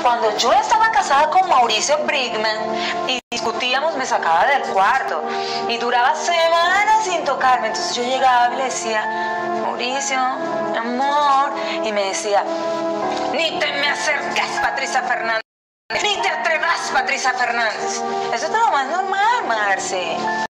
cuando yo estaba casada con Mauricio Brigman y discutíamos, me sacaba del cuarto y duraba semanas sin tocarme. Entonces yo llegaba y le decía, Mauricio, mi amor, y me decía, ni te me acerques, Patricia Fernández, ni te atrevas, Patricia Fernández. Eso es lo más normal, Marce.